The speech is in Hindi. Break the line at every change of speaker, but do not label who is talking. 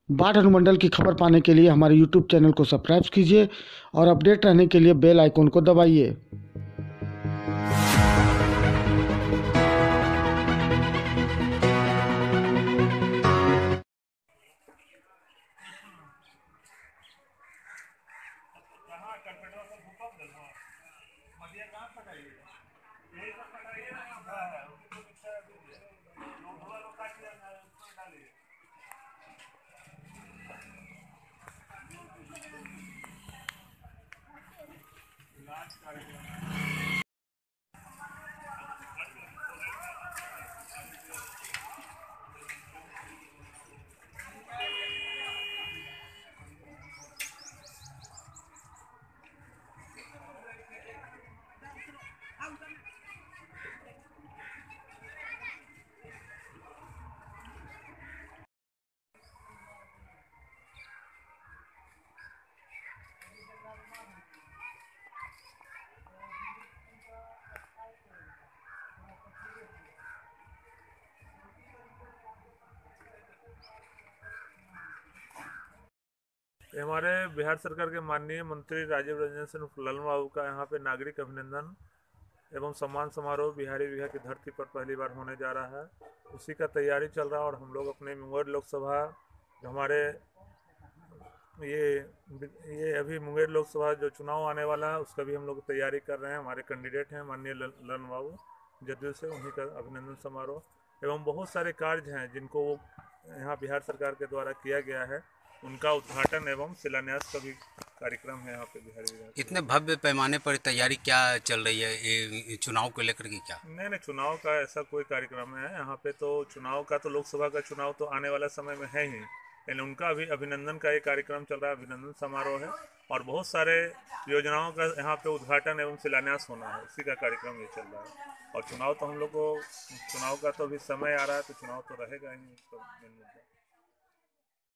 बाढ़ अनुमंडल की खबर पाने के लिए हमारे यूट्यूब चैनल को सब्सक्राइब कीजिए और अपडेट रहने के लिए बेल आइकन को दबाइए।
हमारे बिहार सरकार के माननीय मंत्री राजीव रंजन सिंह ललन बाबू का यहाँ पे नागरिक अभिनंदन एवं सम्मान समारोह बिहारी विहार की धरती पर पहली बार होने जा रहा है। उसी का तैयारी चल रहा है और हम लोग अपने मुंगेर लोकसभा जो हमारे ये अभी मुंगेर लोकसभा जो चुनाव आने वाला है उसका भी हम लोग तैयारी कर रहे हैं। हमारे कैंडिडेट हैं माननीय ललन बाबू जदयू से, उन्हीं का अभिनंदन समारोह एवं बहुत सारे कार्य हैं जिनको यहाँ बिहार सरकार के द्वारा किया गया है, उनका उद्घाटन एवं शिलान्यास का भी कार्यक्रम है यहाँ पे बिहारी विधान।
इतने भव्य पैमाने पर तैयारी क्या चल रही है ये चुनाव को लेकर के? क्या
नहीं, चुनाव का ऐसा कोई कार्यक्रम है यहाँ पे, तो चुनाव का तो लोकसभा का चुनाव तो आने वाला समय में है ही, लेकिन उनका अभी अभिनंदन का एक कार्यक्रम चल रहा है, अभिनंदन समारोह है और बहुत सारे योजनाओं का यहाँ पे उद्घाटन एवं शिलान्यास होना है, उसी का कार्यक्रम ये चल रहा है। और चुनाव तो हम लोग को, चुनाव का तो अभी समय आ रहा है, तो चुनाव तो रहेगा ही, तो मेन मुद्दा।